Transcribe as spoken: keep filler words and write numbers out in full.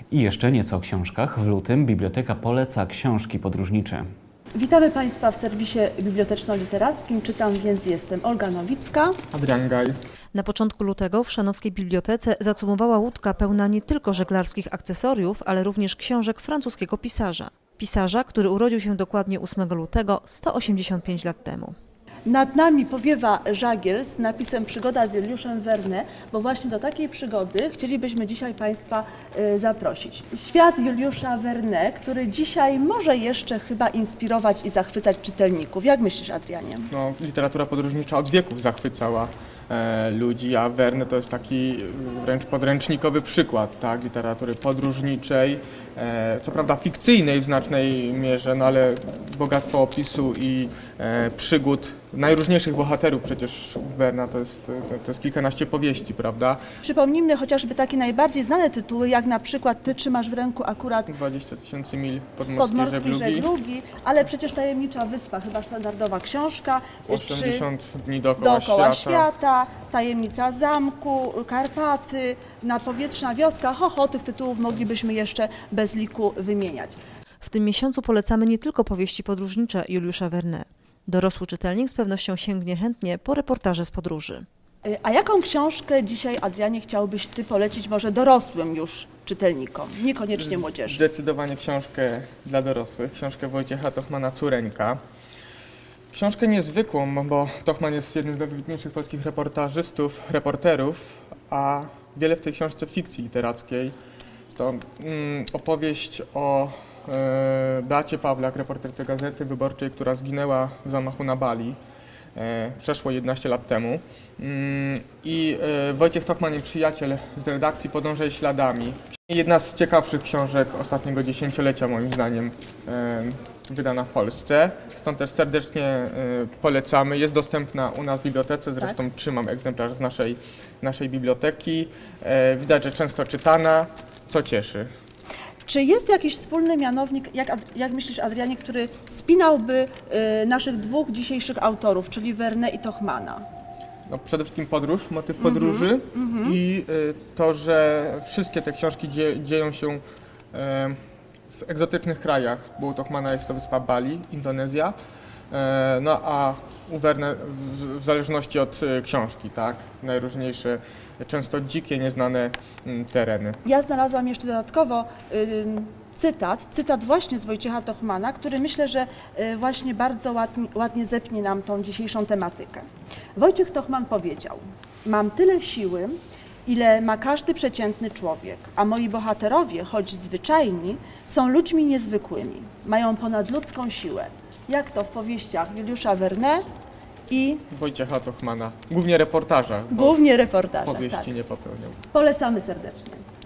I jeszcze nieco o książkach. W lutym biblioteka poleca książki podróżnicze. Witamy Państwa w serwisie biblioteczno-literackim. Czytam, więc jestem Olga Nowicka. Adrian Gaj. Na początku lutego w Chrzanowskiej Bibliotece zacumowała łódka pełna nie tylko żeglarskich akcesoriów, ale również książek francuskiego pisarza. Pisarza, który urodził się dokładnie ósmego lutego sto osiemdziesiąt pięć lat temu. Nad nami powiewa żagiel z napisem Przygoda z Juliuszem Verne, bo właśnie do takiej przygody chcielibyśmy dzisiaj Państwa y, zaprosić. Świat Juliusza Verne, który dzisiaj może jeszcze chyba inspirować i zachwycać czytelników. Jak myślisz, Adrianie? No, literatura podróżnicza od wieków zachwycała e, ludzi, a Verne to jest taki wręcz podręcznikowy przykład, tak, literatury podróżniczej, e, co prawda fikcyjnej w znacznej mierze, no ale bogactwo opisu i e, przygód najróżniejszych bohaterów, przecież Verna to jest, to, to jest kilkanaście powieści, prawda? Przypomnijmy chociażby takie najbardziej znane tytuły, jak na przykład Ty trzymasz w ręku akurat dwadzieścia tysięcy mil podmorskiej, podmorskiej żeglugi, żeglugi, ale przecież Tajemnicza Wyspa, chyba standardowa książka. osiemdziesiąt czy dni dookoła, dookoła świata. świata, Tajemnica Zamku, Karpaty, Napowietrzna Wioska. Ho, ho, tych tytułów moglibyśmy jeszcze bez liku wymieniać. W tym miesiącu polecamy nie tylko powieści podróżnicze Juliusza Verne. Dorosły czytelnik z pewnością sięgnie chętnie po reportaże z podróży. A jaką książkę dzisiaj, Adrianie, chciałbyś Ty polecić może dorosłym już czytelnikom, niekoniecznie młodzieży? Zdecydowanie książkę dla dorosłych, książkę Wojciecha Tochmana „Córeńka”. Książkę niezwykłą, bo Tochman jest jednym z najwybitniejszych polskich reportażystów, reporterów, a wiele w tej książce fikcji literackiej. Jest to mm, opowieść o e, Beacie Pawlak, reporterce Gazety Wyborczej, która zginęła w zamachu na Bali. E, przeszło jedenaście lat temu. Mm, I e, Wojciech Tochman, jej przyjaciel z redakcji, podąża jej śladami. Jedna z ciekawszych książek ostatniego dziesięciolecia, moim zdaniem, e, wydana w Polsce. Stąd też serdecznie e, polecamy. Jest dostępna u nas w bibliotece, zresztą tak? Trzymam egzemplarz z naszej, naszej biblioteki. E, widać, że często czytana, co cieszy. Czy jest jakiś wspólny mianownik, jak, jak myślisz, Adrianie, który spinałby y, naszych dwóch dzisiejszych autorów, czyli Verne i Tochmana? No, przede wszystkim podróż, motyw podróży mm-hmm. i y, to, że wszystkie te książki dzie, dzieją się y, w egzotycznych krajach, bo u Tochmana jest to wyspa Bali, Indonezja, y, no a u Verne w, w zależności od y, książki, tak, najróżniejsze, często dzikie, nieznane y, tereny. Ja znalazłam jeszcze dodatkowo y, cytat, cytat właśnie z Wojciecha Tochmana, który myślę, że y, właśnie bardzo ładnie, ładnie zepnie nam tą dzisiejszą tematykę. Wojciech Tochman powiedział: mam tyle siły, ile ma każdy przeciętny człowiek, a moi bohaterowie, choć zwyczajni, są ludźmi niezwykłymi, mają ponadludzką siłę. Jak to w powieściach Juliusza Verne i Wojciecha Tochmana. Głównie reportaża. Głównie reportaże. Powieści tak. nie popełniał. Polecamy serdecznie.